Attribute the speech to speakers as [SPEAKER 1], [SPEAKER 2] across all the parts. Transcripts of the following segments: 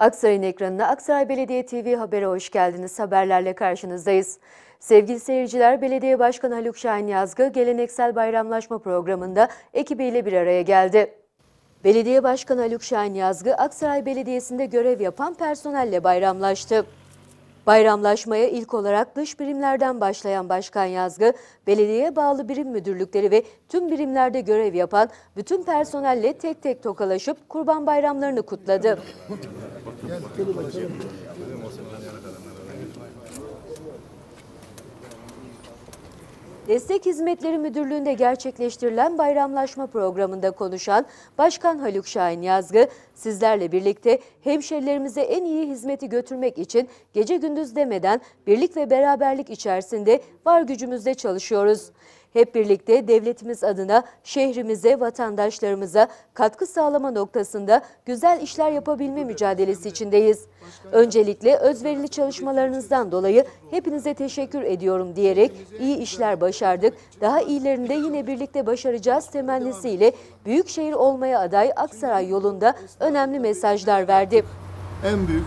[SPEAKER 1] Aksaray'ın ekranına Aksaray Belediye TV Haber'e hoş geldiniz. Haberlerle karşınızdayız. Sevgili seyirciler, Belediye Başkanı Haluk Şahin Yazgı geleneksel bayramlaşma programında ekibiyle bir araya geldi. Belediye Başkanı Haluk Şahin Yazgı, Aksaray Belediyesi'nde görev yapan personelle bayramlaştı. Bayramlaşmaya ilk olarak dış birimlerden başlayan Başkan Yazgı, belediyeye bağlı birim müdürlükleri ve tüm birimlerde görev yapan bütün personelle tek tek tokalaşıp Kurban Bayramlarını kutladı. Destek Hizmetleri Müdürlüğü'nde gerçekleştirilen bayramlaşma programında konuşan Başkan Haluk Şahin Yazgı, sizlerle birlikte hemşerilerimize en iyi hizmeti götürmek için gece gündüz demeden birlik ve beraberlik içerisinde var gücümüzle çalışıyoruz. Hep birlikte devletimiz adına şehrimize, vatandaşlarımıza katkı sağlama noktasında güzel işler yapabilme mücadelesi içindeyiz. Öncelikle özverili çalışmalarınızdan dolayı hepinize teşekkür ediyorum diyerek iyi işler başardık, daha iyilerini de yine birlikte başaracağız temennisiyle büyükşehir olmaya aday Aksaray yolunda önemli mesajlar verdi.
[SPEAKER 2] En büyük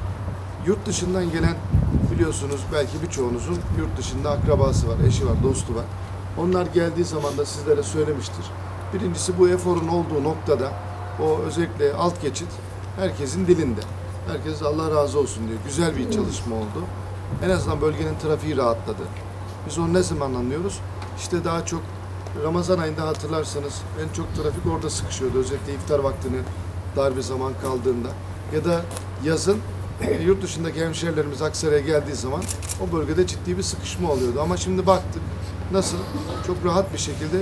[SPEAKER 2] yurt dışından gelen, biliyorsunuz belki birçoğunuzun yurt dışında akrabası var, eşi var, dostu var. Onlar geldiği zaman da sizlere söylemiştir. Birincisi, bu eforun olduğu noktada o özellikle alt geçit herkesin dilinde. Herkes Allah razı olsun diyor. Güzel bir çalışma oldu. En azından bölgenin trafiği rahatladı. Biz onu ne zaman anlıyoruz? İşte daha çok Ramazan ayında hatırlarsanız en çok trafik orada sıkışıyordu. Özellikle iftar vaktini dar bir zaman kaldığında. Ya da yazın yurt dışındaki hemşehrilerimiz Aksaray'a geldiği zaman o bölgede ciddi bir sıkışma oluyordu. Ama şimdi baktık nasıl çok rahat bir şekilde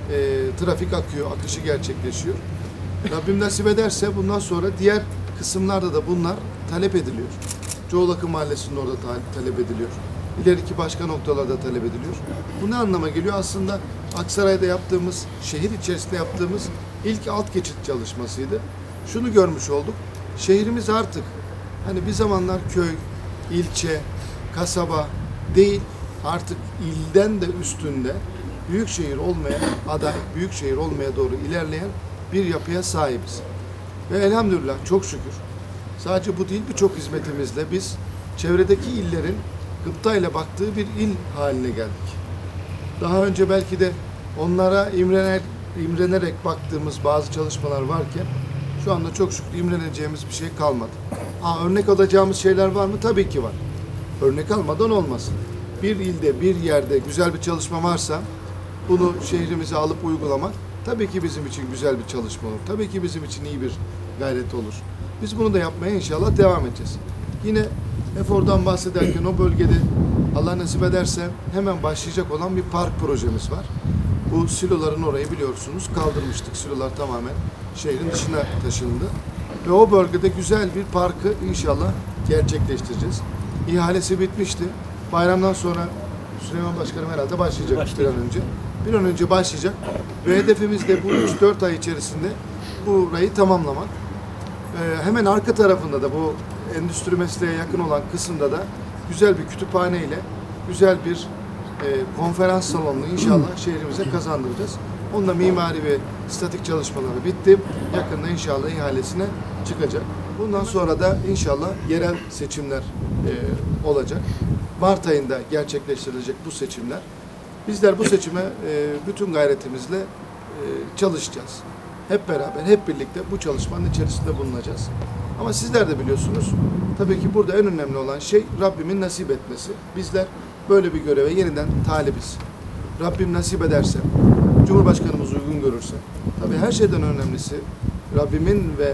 [SPEAKER 2] trafik akıyor, akışı gerçekleşiyor. Rabbim nasip ederse bundan sonra diğer kısımlarda da bunlar talep ediliyor. Çoğulakı Mahallesi'nde orada talep ediliyor. İleriki başka noktalarda talep ediliyor. Bu ne anlama geliyor? Aslında Aksaray'da yaptığımız, şehir içerisinde yaptığımız ilk alt geçit çalışmasıydı. Şunu görmüş olduk. Şehrimiz artık hani bir zamanlar köy, ilçe, kasaba değil, artık ilden de üstünde büyükşehir olmaya aday, büyükşehir olmaya doğru ilerleyen bir yapıya sahibiz. Ve elhamdülillah çok şükür sadece bu değil, birçok hizmetimizle biz çevredeki illerin gıptayla baktığı bir il haline geldik. Daha önce belki de onlara imrenerek baktığımız bazı çalışmalar varken şu anda çok şükür imreneceğimiz bir şey kalmadı. Örnek alacağımız şeyler var mı? Tabii ki var. Örnek almadan olmasın. Bir ilde, bir yerde güzel bir çalışma varsa bunu şehrimize alıp uygulamak tabii ki bizim için güzel bir çalışma olur. Tabii ki bizim için iyi bir gayret olur. Biz bunu da yapmaya inşallah devam edeceğiz. Yine efordan bahsederken o bölgede Allah nasip ederse hemen başlayacak olan bir park projemiz var. Bu siloların orayı biliyorsunuz kaldırmıştık. Silolar tamamen şehrin dışına taşındı. Ve o bölgede güzel bir parkı inşallah gerçekleştireceğiz. İhalesi bitmişti. Bayramdan sonra Süleyman Başkanım herhalde başlayacak bir an önce başlayacak. Ve hedefimiz de bu 3-4 ay içerisinde burayı tamamlamak. Hemen arka tarafında da bu endüstri mesleğe yakın olan kısımda da güzel bir kütüphane ile güzel bir konferans salonunu inşallah şehrimize kazandıracağız. Onda mimari ve statik çalışmaları bitti. Yakında inşallah ihalesine çıkacak. Bundan sonra da inşallah yerel seçimler olacak. Mart ayında gerçekleştirilecek bu seçimler. Bizler bu seçime bütün gayretimizle çalışacağız. Hep beraber, hep birlikte bu çalışmanın içerisinde bulunacağız. Ama sizler de biliyorsunuz, tabii ki burada en önemli olan şey Rabbimin nasip etmesi. Bizler böyle bir göreve yeniden talibiz. Rabbim nasip ederse, Cumhurbaşkanımız uygun görürse, tabii her şeyden önemlisi Rabbimin ve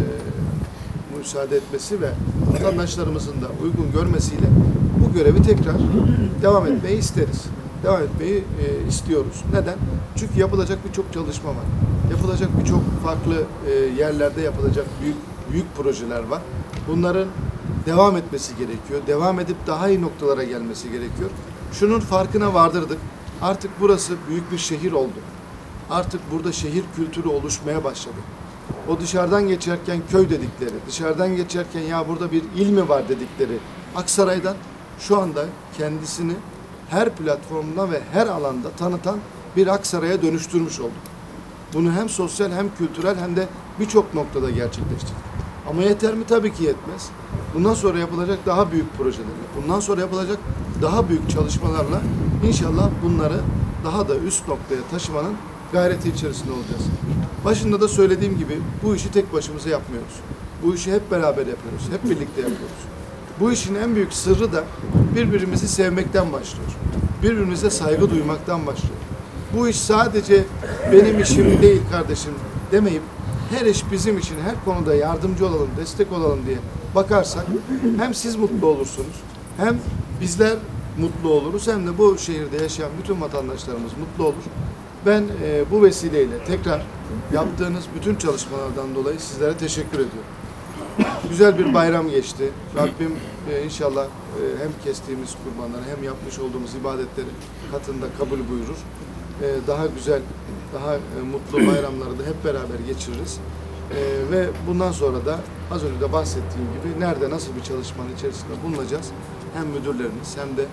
[SPEAKER 2] müsaade etmesi ve vatandaşlarımızın da uygun görmesiyle bu görevi tekrar devam etmeyi isteriz. Devam etmeyi istiyoruz. Neden? Çünkü yapılacak birçok çalışma var. Yapılacak birçok farklı yerlerde yapılacak büyük projeler var. Bunların devam etmesi gerekiyor. Devam edip daha iyi noktalara gelmesi gerekiyor. Şunun farkına vardırdık. Artık burası büyük bir şehir oldu. Artık burada şehir kültürü oluşmaya başladı. O dışarıdan geçerken köy dedikleri, dışarıdan geçerken ya burada bir il mi var dedikleri Aksaray'dan şu anda kendisini her platformda ve her alanda tanıtan bir Aksaray'a dönüştürmüş olduk. Bunu hem sosyal hem kültürel hem de birçok noktada gerçekleştirdik. Ama yeter mi? Tabii ki yetmez. Bundan sonra yapılacak daha büyük projelerle, bundan sonra yapılacak daha büyük çalışmalarla inşallah bunları daha da üst noktaya taşımanın gayreti içerisinde olacağız. Başında da söylediğim gibi bu işi tek başımıza yapmıyoruz. Bu işi hep beraber yapıyoruz, hep birlikte yapıyoruz. Bu işin en büyük sırrı da birbirimizi sevmekten başlıyor. Birbirimize saygı duymaktan başlıyor. Bu iş sadece benim işim değil kardeşim demeyip her iş bizim için, her konuda yardımcı olalım, destek olalım diye bakarsak hem siz mutlu olursunuz, hem bizler mutlu oluruz, hem de bu şehirde yaşayan bütün vatandaşlarımız mutlu olur. Ben bu vesileyle tekrar yaptığınız bütün çalışmalardan dolayı sizlere teşekkür ediyorum. Güzel bir bayram geçti. Rabbim inşallah hem kestiğimiz kurbanları hem yapmış olduğumuz ibadetleri katında kabul buyurur. Daha güzel, daha mutlu bayramları da hep beraber geçiririz. Ve bundan sonra da az önce de bahsettiğim gibi nerede nasıl bir çalışmanın içerisinde bulunacağız, hem müdürlerimiz hem de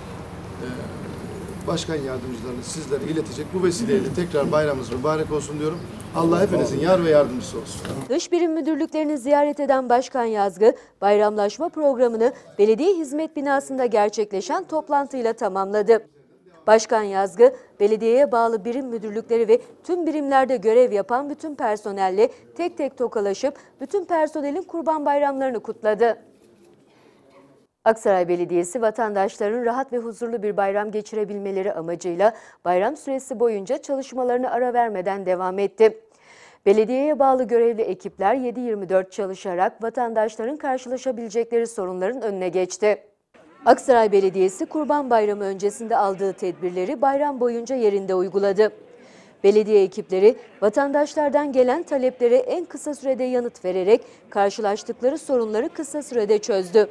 [SPEAKER 2] başkan yardımcılarını sizlere iletecek. Bu vesileyle tekrar bayramınız mübarek olsun diyorum. Allah hepinizin yar ve yardımcısı olsun.
[SPEAKER 1] Dış birim müdürlüklerini ziyaret eden Başkan Yazgı, bayramlaşma programını belediye hizmet binasında gerçekleşen toplantıyla tamamladı. Başkan Yazgı, belediyeye bağlı birim müdürlükleri ve tüm birimlerde görev yapan bütün personelle tek tek tokalaşıp bütün personelin Kurban Bayramlarını kutladı. Aksaray Belediyesi vatandaşların rahat ve huzurlu bir bayram geçirebilmeleri amacıyla bayram süresi boyunca çalışmalarını ara vermeden devam etti. Belediyeye bağlı görevli ekipler 7/24 çalışarak vatandaşların karşılaşabilecekleri sorunların önüne geçti. Aksaray Belediyesi Kurban Bayramı öncesinde aldığı tedbirleri bayram boyunca yerinde uyguladı. Belediye ekipleri vatandaşlardan gelen taleplere en kısa sürede yanıt vererek karşılaştıkları sorunları kısa sürede çözdü.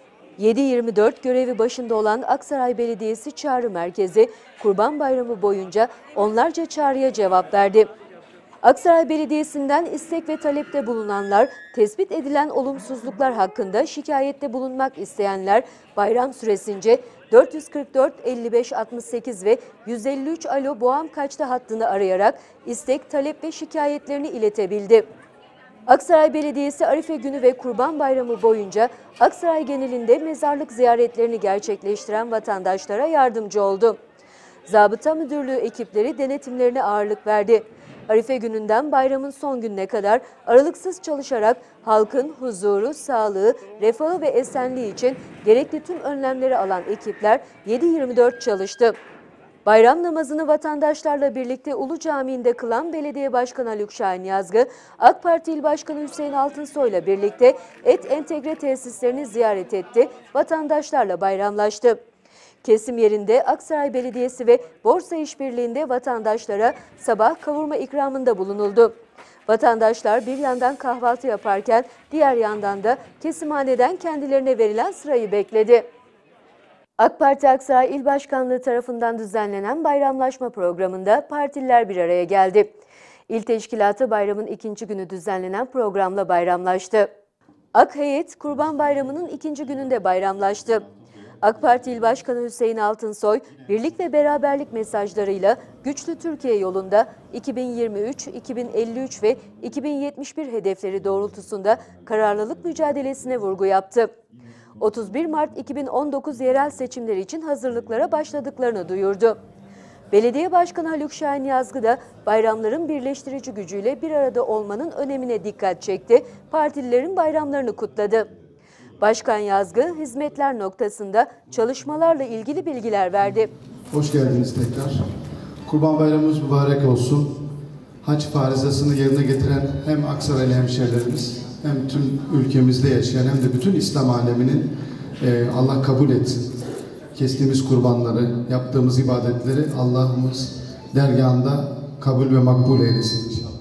[SPEAKER 1] 7/24 görevi başında olan Aksaray Belediyesi Çağrı Merkezi Kurban Bayramı boyunca onlarca çağrıya cevap verdi. Aksaray Belediyesi'nden istek ve talepte bulunanlar, tespit edilen olumsuzluklar hakkında şikayette bulunmak isteyenler bayram süresince 444 55 68 ve 153 Alo Boğam Kaçta hattını arayarak istek, talep ve şikayetlerini iletebildi. Aksaray Belediyesi Arife Günü ve Kurban Bayramı boyunca Aksaray genelinde mezarlık ziyaretlerini gerçekleştiren vatandaşlara yardımcı oldu. Zabıta Müdürlüğü ekipleri denetimlerine ağırlık verdi. Arife gününden bayramın son gününe kadar aralıksız çalışarak halkın huzuru, sağlığı, refahı ve esenliği için gerekli tüm önlemleri alan ekipler 7/24 çalıştı. Bayram namazını vatandaşlarla birlikte Ulu Camii'nde kılan Belediye Başkanı Haluk Şahin Yazgı, AK Parti İl Başkanı Hüseyin Altınsoy'la birlikte et entegre tesislerini ziyaret etti, vatandaşlarla bayramlaştı. Kesim yerinde Aksaray Belediyesi ve Borsa İşbirliği'nde vatandaşlara sabah kavurma ikramında bulunuldu. Vatandaşlar bir yandan kahvaltı yaparken diğer yandan da kesimhaneden kendilerine verilen sırayı bekledi. AK Parti Aksaray İl Başkanlığı tarafından düzenlenen bayramlaşma programında partililer bir araya geldi. İl Teşkilatı bayramın ikinci günü düzenlenen programla bayramlaştı. AK Heyet Kurban Bayramı'nın ikinci gününde bayramlaştı. AK Parti İl Başkanı Hüseyin Altınsoy, birlik ve beraberlik mesajlarıyla güçlü Türkiye yolunda 2023, 2053 ve 2071 hedefleri doğrultusunda kararlılık mücadelesine vurgu yaptı. 31 Mart 2019 yerel seçimleri için hazırlıklara başladıklarını duyurdu. Belediye Başkanı Haluk Şahin Yazgı da bayramların birleştirici gücüyle bir arada olmanın önemine dikkat çekti, partililerin bayramlarını kutladı. Başkan Yazgı, hizmetler noktasında çalışmalarla ilgili bilgiler verdi.
[SPEAKER 3] Hoş geldiniz tekrar. Kurban Bayramımız mübarek olsun. Hac farizasını yerine getiren hem Aksaraylı hemşehrilerimiz, hem tüm ülkemizde yaşayan hem de bütün İslam aleminin Allah kabul etsin. Kestiğimiz kurbanları, yaptığımız ibadetleri Allah'ımız dergahında kabul ve makbul eylesin inşallah.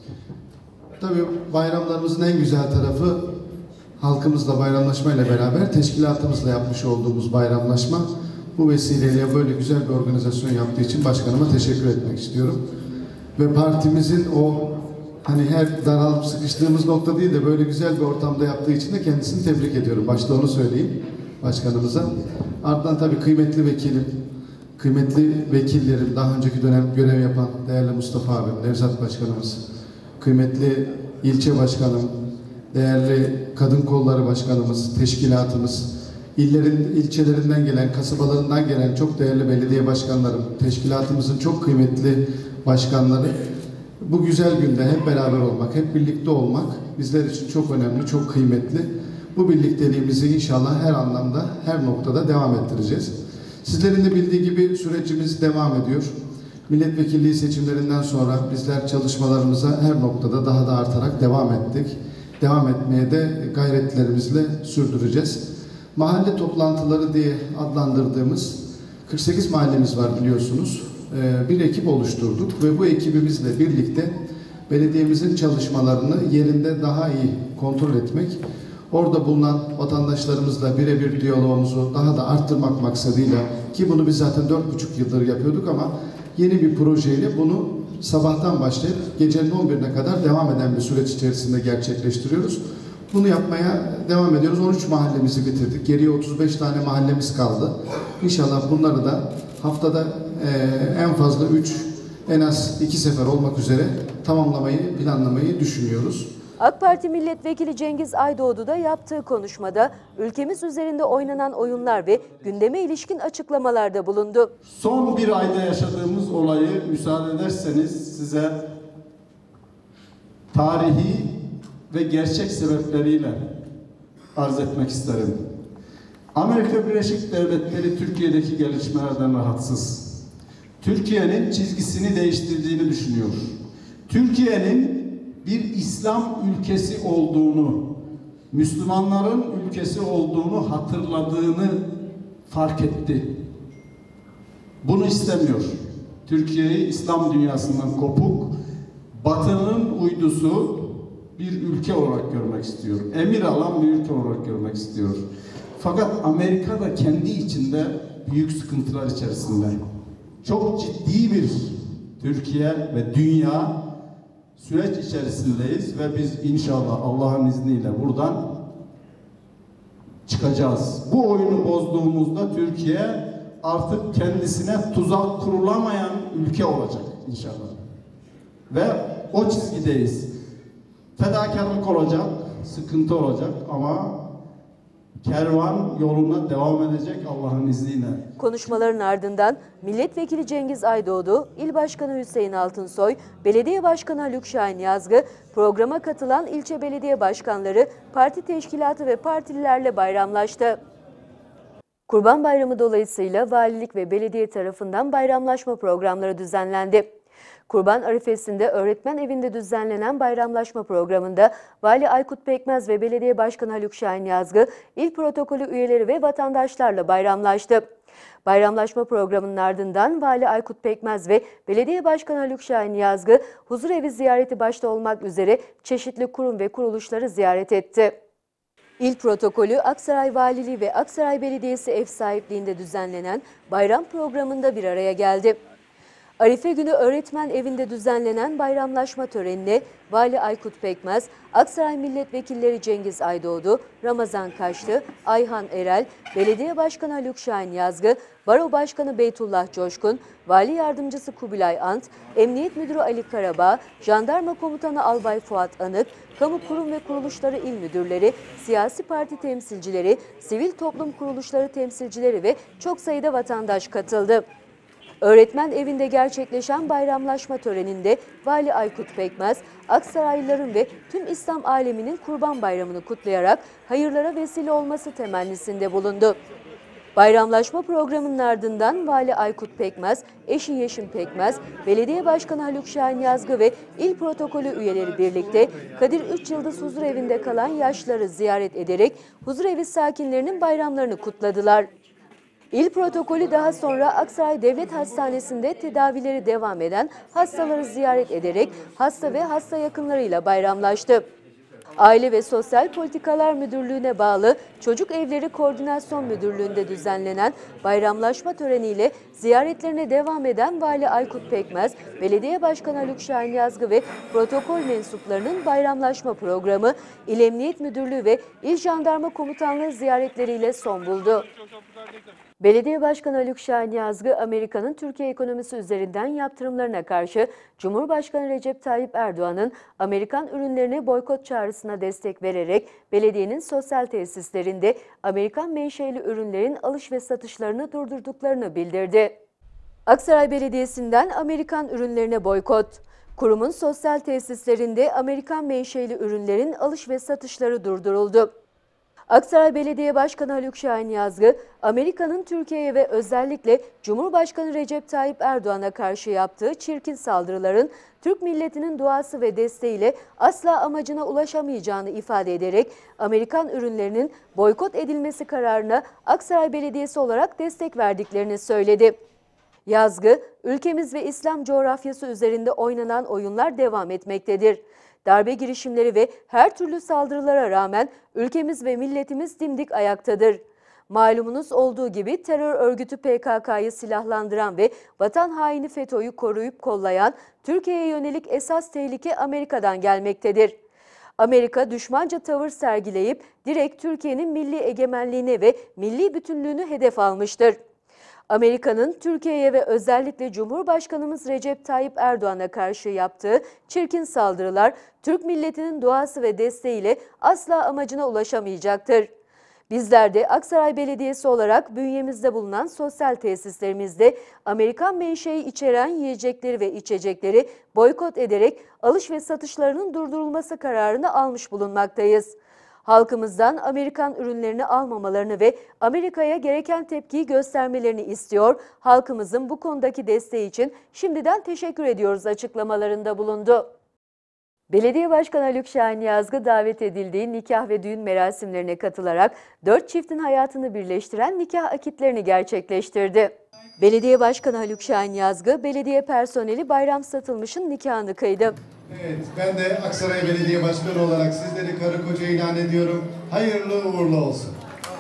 [SPEAKER 3] Tabii bayramlarımızın en güzel tarafı halkımızla bayramlaşmayla beraber teşkilatımızla yapmış olduğumuz bayramlaşma. Bu vesileyle böyle güzel bir organizasyon yaptığı için başkanıma teşekkür etmek istiyorum. Ve partimizin o hani her daralıp sıkıştığımız nokta değil de böyle güzel bir ortamda yaptığı için de kendisini tebrik ediyorum. Başta onu söyleyeyim başkanımıza. Ardından tabii kıymetli vekilim, kıymetli vekillerim, daha önceki dönem görev yapan değerli Mustafa abim, Nevzat Başkanımız, kıymetli ilçe başkanım, değerli Kadın Kolları Başkanımız, teşkilatımız, ilçelerinden gelen, kasabalarından gelen çok değerli belediye başkanlarım, teşkilatımızın çok kıymetli başkanları, bu güzel günde hep beraber olmak, hep birlikte olmak bizler için çok önemli, çok kıymetli. Bu birlikteliğimizi inşallah her anlamda, her noktada devam ettireceğiz. Sizlerin de bildiği gibi sürecimiz devam ediyor. Milletvekilliği seçimlerinden sonra bizler çalışmalarımıza her noktada daha da artarak devam ettik. Devam etmeye de gayretlerimizle sürdüreceğiz. Mahalle toplantıları diye adlandırdığımız 48 mahallemiz var biliyorsunuz. Bir ekip oluşturduk ve bu ekibimizle birlikte belediyemizin çalışmalarını yerinde daha iyi kontrol etmek, orada bulunan vatandaşlarımızla birebir diyalogumuzu daha da arttırmak maksadıyla, ki bunu biz zaten 4,5 yıldır yapıyorduk ama yeni bir projeyle bunu sabahtan başlayıp gecenin 11'ine kadar devam eden bir süreç içerisinde gerçekleştiriyoruz. Bunu yapmaya devam ediyoruz. 13 mahallemizi bitirdik. Geriye 35 tane mahallemiz kaldı. İnşallah bunları da haftada en fazla 3, en az 2 sefer olmak üzere tamamlamayı, planlamayı düşünüyoruz.
[SPEAKER 1] AK Parti Milletvekili Cengiz Aydoğdu da yaptığı konuşmada ülkemiz üzerinde oynanan oyunlar ve gündeme ilişkin açıklamalarda bulundu.
[SPEAKER 4] Son bir ayda yaşadığımız olayı müsaade ederseniz size tarihi ve gerçek sebepleriyle arz etmek isterim. Amerika Birleşik Devletleri Türkiye'deki gelişmelerden rahatsız. Türkiye'nin çizgisini değiştirdiğini düşünüyor. Türkiye'nin bir İslam ülkesi olduğunu, Müslümanların ülkesi olduğunu hatırladığını fark etti. Bunu istemiyor. Türkiye'yi İslam dünyasından kopuk, Batı'nın uydusu bir ülke olarak görmek istiyor. Emir alan bir ülke olarak görmek istiyor. Fakat Amerika da kendi içinde büyük sıkıntılar içerisinde. Çok ciddi bir Türkiye ve dünya süreç içerisindeyiz ve biz inşallah Allah'ın izniyle buradan çıkacağız. Bu oyunu bozduğumuzda Türkiye artık kendisine tuzak kurulamayan ülke olacak inşallah. Ve o çizgideyiz. Fedakarlık olacak, sıkıntı olacak ama kervan yoluna devam edecek Allah'ın izniyle.
[SPEAKER 1] Konuşmaların ardından Milletvekili Cengiz Aydoğdu, İl Başkanı Hüseyin Altınsoy, Belediye Başkanı Haluk Şahin Yazgı, programa katılan ilçe belediye başkanları, parti teşkilatı ve partililerle bayramlaştı. Kurban Bayramı dolayısıyla valilik ve belediye tarafından bayramlaşma programları düzenlendi. Kurban arifesinde öğretmen evinde düzenlenen bayramlaşma programında Vali Aykut Pekmez ve Belediye Başkanı Haluk Şahin Yazgı, il protokolü üyeleri ve vatandaşlarla bayramlaştı. Bayramlaşma programının ardından Vali Aykut Pekmez ve Belediye Başkanı Haluk Şahin Yazgı, huzurevi ziyareti başta olmak üzere çeşitli kurum ve kuruluşları ziyaret etti. İl protokolü Aksaray Valiliği ve Aksaray Belediyesi ev sahipliğinde düzenlenen bayram programında bir araya geldi. Arife günü öğretmen evinde düzenlenen bayramlaşma törenine Vali Aykut Pekmez, Aksaray Milletvekilleri Cengiz Aydoğdu, Ramazan Kaşlı, Ayhan Erel, Belediye Başkanı Haluk Şahin Yazgı, Baro Başkanı Beytullah Coşkun, Vali Yardımcısı Kubilay Ant, Emniyet Müdürü Ali Karabağ, Jandarma Komutanı Albay Fuat Anık, kamu kurum ve kuruluşları il müdürleri, siyasi parti temsilcileri, sivil toplum kuruluşları temsilcileri ve çok sayıda vatandaş katıldı. Öğretmen evinde gerçekleşen bayramlaşma töreninde Vali Aykut Pekmez, Aksaraylıların ve tüm İslam aleminin Kurban Bayramı'nı kutlayarak hayırlara vesile olması temennisinde bulundu. Bayramlaşma programının ardından Vali Aykut Pekmez, eşi Yeşim Pekmez, Belediye Başkanı Haluk Şahin Yazgı ve il protokolü üyeleri birlikte Kadir 3 Yıldız Huzurevinde kalan yaşlıları ziyaret ederek huzurevi sakinlerinin bayramlarını kutladılar. İl protokolü daha sonra Aksaray Devlet Hastanesi'nde tedavileri devam eden hastaları ziyaret ederek hasta ve hasta yakınlarıyla bayramlaştı. Aile ve Sosyal Politikalar Müdürlüğü'ne bağlı Çocuk Evleri Koordinasyon Müdürlüğü'nde düzenlenen bayramlaşma töreniyle ziyaretlerine devam eden Vali Aykut Pekmez, Belediye Başkanı Haluk Şahin Yazgı ve protokol mensuplarının bayramlaşma programı, İl Emniyet Müdürlüğü ve İl Jandarma Komutanlığı ziyaretleriyle son buldu. Belediye Başkanı Haluk Şahin Yazgı, Amerika'nın Türkiye ekonomisi üzerinden yaptırımlarına karşı Cumhurbaşkanı Recep Tayyip Erdoğan'ın Amerikan ürünlerine boykot çağrısına destek vererek belediyenin sosyal tesislerinde Amerikan menşeli ürünlerin alış ve satışlarını durdurduklarını bildirdi. Aksaray Belediyesi'nden Amerikan ürünlerine boykot. Kurumun sosyal tesislerinde Amerikan menşeli ürünlerin alış ve satışları durduruldu. Aksaray Belediye Başkanı Haluk Şahin Yazgı, Amerika'nın Türkiye'ye ve özellikle Cumhurbaşkanı Recep Tayyip Erdoğan'a karşı yaptığı çirkin saldırıların Türk milletinin duası ve desteğiyle asla amacına ulaşamayacağını ifade ederek Amerikan ürünlerinin boykot edilmesi kararına Aksaray Belediyesi olarak destek verdiklerini söyledi. Yazgı, ülkemiz ve İslam coğrafyası üzerinde oynanan oyunlar devam etmektedir. Darbe girişimleri ve her türlü saldırılara rağmen ülkemiz ve milletimiz dimdik ayaktadır. Malumunuz olduğu gibi terör örgütü PKK'yı silahlandıran ve vatan haini FETÖ'yü koruyup kollayan Türkiye'ye yönelik esas tehlike Amerika'dan gelmektedir. Amerika düşmanca tavır sergileyip direkt Türkiye'nin milli egemenliğine ve milli bütünlüğünü hedef almıştır. Amerika'nın Türkiye'ye ve özellikle Cumhurbaşkanımız Recep Tayyip Erdoğan'a karşı yaptığı çirkin saldırılar Türk milletinin duası ve desteğiyle asla amacına ulaşamayacaktır. Bizler de Aksaray Belediyesi olarak bünyemizde bulunan sosyal tesislerimizde Amerikan menşei içeren yiyecekleri ve içecekleri boykot ederek alış ve satışlarının durdurulması kararını almış bulunmaktayız. Halkımızdan Amerikan ürünlerini almamalarını ve Amerika'ya gereken tepkiyi göstermelerini istiyor. Halkımızın bu konudaki desteği için şimdiden teşekkür ediyoruz açıklamalarında bulundu. Belediye Başkanı Haluk Şahin Yazgı davet edildiği nikah ve düğün merasimlerine katılarak 4 çiftin hayatını birleştiren nikah akitlerini gerçekleştirdi. Belediye Başkanı Haluk Şahin Yazgı, belediye personeli Bayram Satılmış'ın nikahını kıydı.
[SPEAKER 3] Evet, ben de Aksaray Belediye Başkanı olarak sizleri karı koca ilan ediyorum. Hayırlı uğurlu olsun.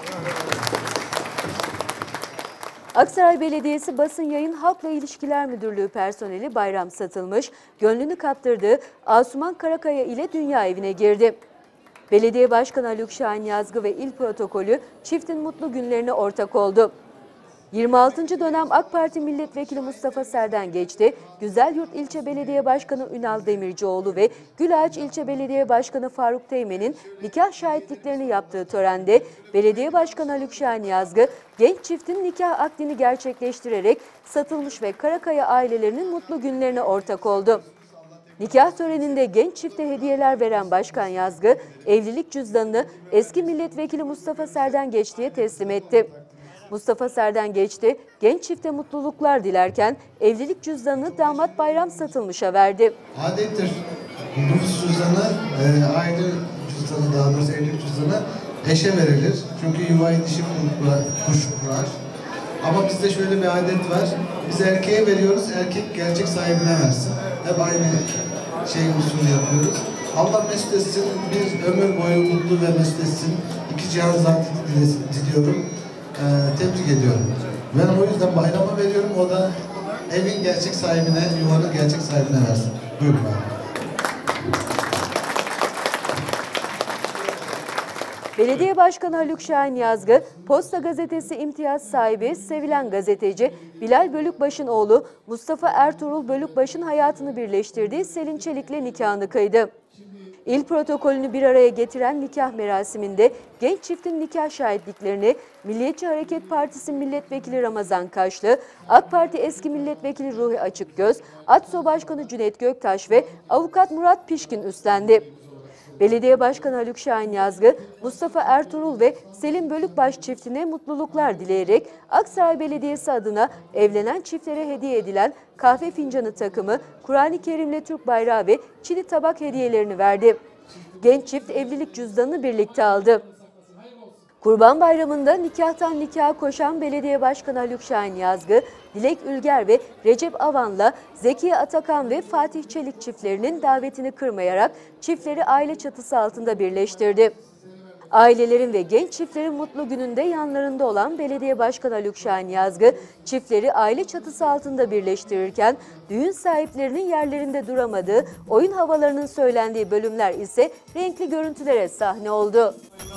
[SPEAKER 1] Aksaray Belediyesi Basın Yayın Halkla İlişkiler Müdürlüğü personeli Bayram Satılmış, gönlünü kaptırdığı Asuman Karakaya ile dünya evine girdi. Belediye Başkanı Haluk Şahin Yazgı ve İl Protokolü çiftin mutlu günlerine ortak oldu. 26. dönem AK Parti Milletvekili Mustafa Serden Geçti, Güzelyurt İlçe Belediye Başkanı Ünal Demircioğlu ve Gülağaç İlçe Belediye Başkanı Faruk Teğmen'in nikah şahitliklerini yaptığı törende Belediye Başkanı Haluk Şahin Yazgı, genç çiftin nikah akdini gerçekleştirerek Satılmış ve Karakaya ailelerinin mutlu günlerine ortak oldu. Nikah töreninde genç çifte hediyeler veren Başkan Yazgı, evlilik cüzdanını eski milletvekili Mustafa Serden Geçti'ye teslim etti. Mustafa Serden Geçti, genç çifte mutluluklar dilerken evlilik cüzdanını damat Bayram Satılmış'a verdi.
[SPEAKER 5] Adettir nüfus cüzdanı, aile cüzdanı, daha doğrusu evlilik cüzdanı eşe verilir. Çünkü yuvayı dişi kuş kurar. Ama bizde şöyle bir adet var. Biz erkeğe veriyoruz, erkek gerçek sahibine versin. Hep aynı usulü yapıyoruz. Allah mesut etsin, bir ömür boyu mutlu ve mesut etsin. İki cihan zatı diliyorum. Tebrik ediyorum. Ben o yüzden bayrama veriyorum. O da evin gerçek sahibine, yuvanın gerçek sahibine versin. Buyurun abi.
[SPEAKER 1] Belediye Başkanı Haluk Şahin Yazgı, Posta Gazetesi imtiyaz sahibi, sevilen gazeteci Bilal Bölükbaş'ın oğlu Mustafa Ertuğrul Bölükbaş'ın hayatını birleştirdiği Selin Çelik'le nikahını kıydı. İl protokolünü bir araya getiren nikah merasiminde genç çiftin nikah şahitliklerini Milliyetçi Hareket Partisi Milletvekili Ramazan Kaşlı, AK Parti eski Milletvekili Ruhi Açıkgöz, ATSO Başkanı Cüneyt Göktaş ve Avukat Murat Pişkin üstlendi. Belediye Başkanı Haluk Şahin Yazgı, Mustafa Ertuğrul ve Selim Bölükbaş çiftine mutluluklar dileyerek Aksaray Belediyesi adına evlenen çiftlere hediye edilen kahve fincanı takımı, Kur'an-ı Kerim'le Türk bayrağı ve çini tabak hediyelerini verdi. Genç çift evlilik cüzdanını birlikte aldı. Kurban Bayramı'nda nikahtan nikaha koşan Belediye Başkanı Haluk Şahin Yazgı, Dilek Ülger ve Recep Avan'la Zekiye Atakan ve Fatih Çelik çiftlerinin davetini kırmayarak çiftleri aile çatısı altında birleştirdi. Ailelerin ve genç çiftlerin mutlu gününde yanlarında olan Belediye Başkanı Haluk Şahin Yazgı, çiftleri aile çatısı altında birleştirirken düğün sahiplerinin yerlerinde duramadığı, oyun havalarının söylendiği bölümler ise renkli görüntülere sahne oldu.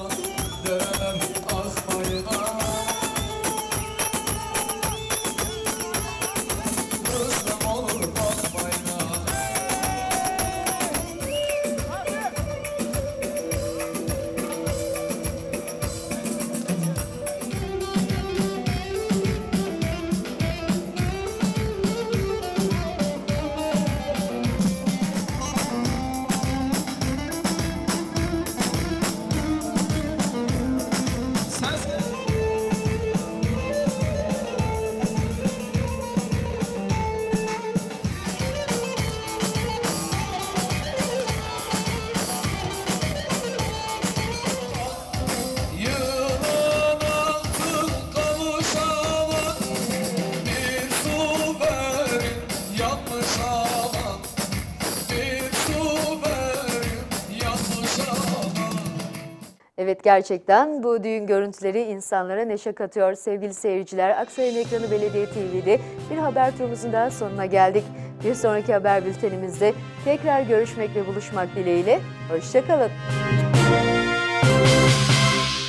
[SPEAKER 1] Evet, gerçekten bu düğün görüntüleri insanlara neşe katıyor. Sevgili seyirciler, Aksaray'ın ekranı Belediye TV'de bir haber turumuzun daha sonuna geldik. Bir sonraki haber bültenimizde tekrar görüşmek ve buluşmak dileğiyle. Hoşça kalın.